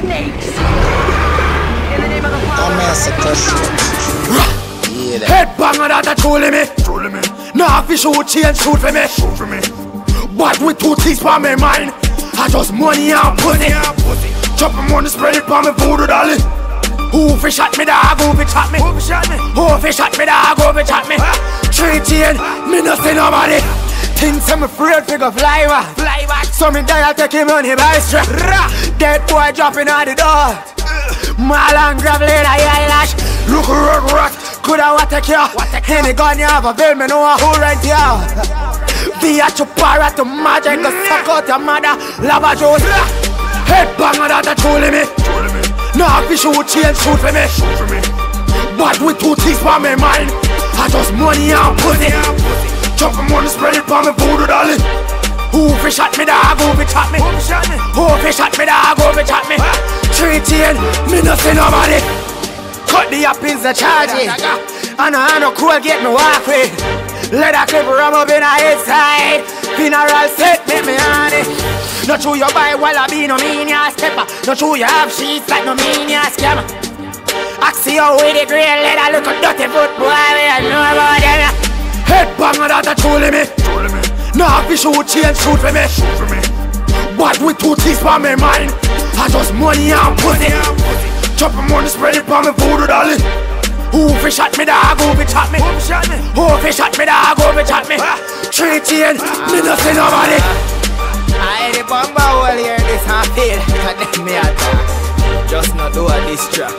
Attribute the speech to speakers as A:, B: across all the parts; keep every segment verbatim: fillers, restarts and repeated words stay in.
A: snakes. In the name of the Father.
B: I'm massacre. Yeah, that.
C: Head banger that a truly me. Truly me. Nah, fi shoot change shoot for me. Shoot for me. But with two teeth for me mind, I just money and pussy. Chop my money, spread it for me voodoo dolly. Who fi shot me dog, who fi chop me? Who fi shot me? Who fi shot me dog, who fi chop me? Three chain, me no see nobody. Things I'm afraid fi go fly back. Fly back. So me die, I'll take him money by strap. Dead boy dropping out the door. Mal and gravel in a eyelash. Look road rat, coulda what take you. Any gun you have a bill, me know who rent you. Be at your parrot to magic, go suck out your mother. Lava Jones. Head banger that a truly me. Nah, fi shoot change shoot for me. But with two teeth for me mind, I just money and pussy. Chop my money, spread it for me voodoo dolly. Who fi shot me dog, who fi chop me? Who fi shot me dog, who fi chop me? Three chain, me no see nobody. Cut the up in the charging, and I no cool get me walk with. Let a clip ram up in a headside. Funeral set, make me on it. Not true you buy while I be no meania stepper. Not true you have sheets like no meania scammer. Axie out with the grey leather, look a dirty foot boy, we a know about them. Head banger that a truly me. Nah, fi shoot change shoot for me. But with two teeth for me mind, I just money and pussy. Chop my money, spread it for me voodoo dolly. Who fi shot me dog, who fi chop me? Who fi shot me dog, who fi chop me? Three chain, me no see nobody.
B: I the bumper all here this and feel. And then me attack. Just not do a diss track.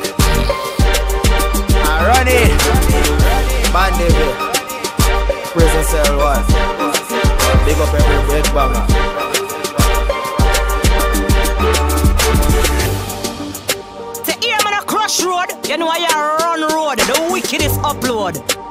B: I run it. Bandeville. Prison cell one. Big up every red banger.
A: Say here man a crush road. You know I run road. The wickedest upload.